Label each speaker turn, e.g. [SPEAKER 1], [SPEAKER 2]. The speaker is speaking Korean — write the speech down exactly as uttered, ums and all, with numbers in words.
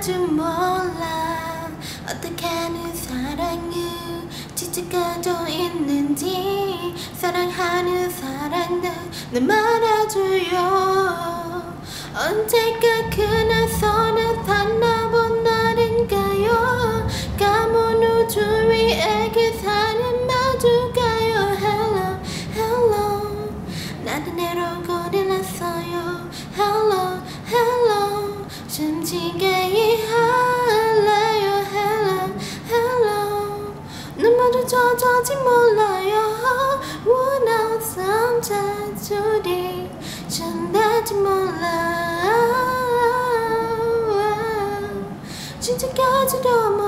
[SPEAKER 1] 줄 몰라. 어떻게 하는 사랑을 지쳐가져 있는지. 사랑하는 사람들 날 말아줘요. 언제까 그날 손을 닿나본 날인가요. 까문 우주 위에 기사는 마주가요. Hello, hello. 나는 내려오고 일어났어요. Hello, hello. 숨지게 이할래요. Hello, hello. 눈물을 젖어지 몰라요. 원한 삼자줄이 전하지 몰라. 진짜까지도